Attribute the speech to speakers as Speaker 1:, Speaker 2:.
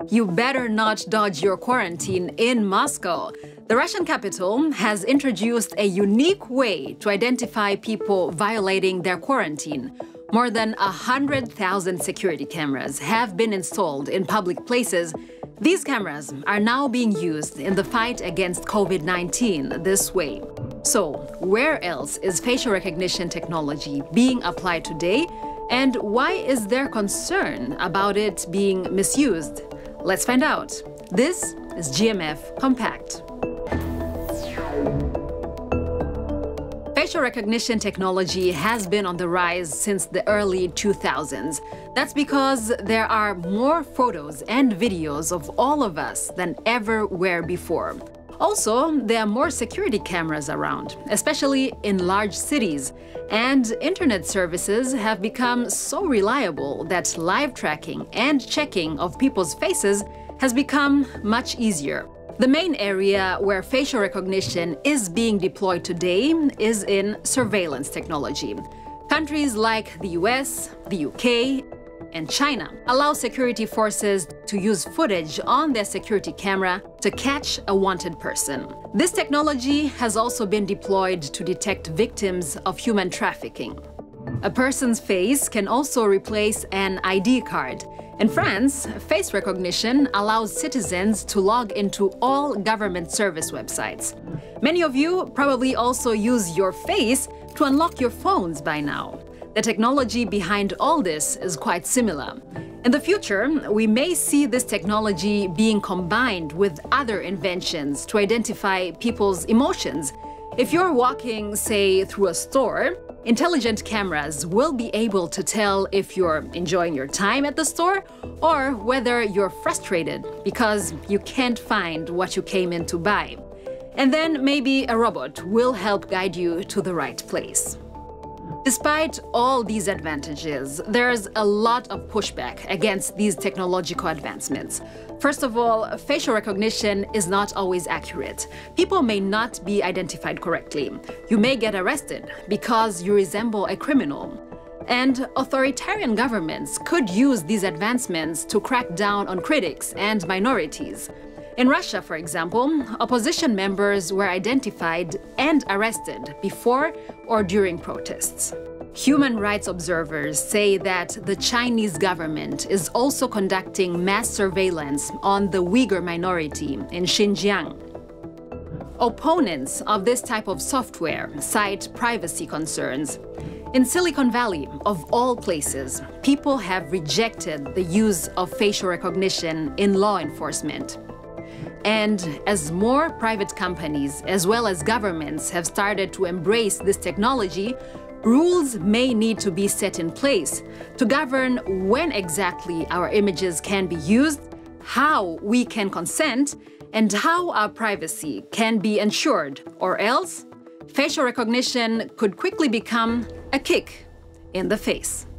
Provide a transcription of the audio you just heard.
Speaker 1: You better not dodge your quarantine in Moscow. The Russian capital has introduced a unique way to identify people violating their quarantine. More than 100,000 security cameras have been installed in public places. These cameras are now being used in the fight against COVID-19 this way. So, where else is facial recognition technology being applied today? And why is there concern about it being misused? Let's find out. This is GMF Compact. Facial recognition technology has been on the rise since the early 2000s. That's because there are more photos and videos of all of us than ever were before. Also, there are more security cameras around, especially in large cities, and internet services have become so reliable that live tracking and checking of people's faces has become much easier. The main area where facial recognition is being deployed today is in surveillance technology. Countries like the US, the UK, and China allow security forces to use footage on their security camera to catch a wanted person. This technology has also been deployed to detect victims of human trafficking. A person's face can also replace an ID card. In France, face recognition allows citizens to log into all government service websites. Many of you probably also use your face to unlock your phones by now. The technology behind all this is quite similar. In the future, we may see this technology being combined with other inventions to identify people's emotions. If you're walking, say, through a store, intelligent cameras will be able to tell if you're enjoying your time at the store or whether you're frustrated because you can't find what you came in to buy. And then maybe a robot will help guide you to the right place. Despite all these advantages, there's a lot of pushback against these technological advancements. First of all, facial recognition is not always accurate. People may not be identified correctly. You may get arrested because you resemble a criminal. And authoritarian governments could use these advancements to crack down on critics and minorities. In Russia, for example, opposition members were identified and arrested before or during protests. Human rights observers say that the Chinese government is also conducting mass surveillance on the Uyghur minority in Xinjiang. Opponents of this type of software cite privacy concerns. In Silicon Valley, of all places, people have rejected the use of facial recognition in law enforcement. And as more private companies as well as governments have started to embrace this technology, rules may need to be set in place to govern when exactly our images can be used, how we can consent, and how our privacy can be ensured, or else facial recognition could quickly become a kick in the face.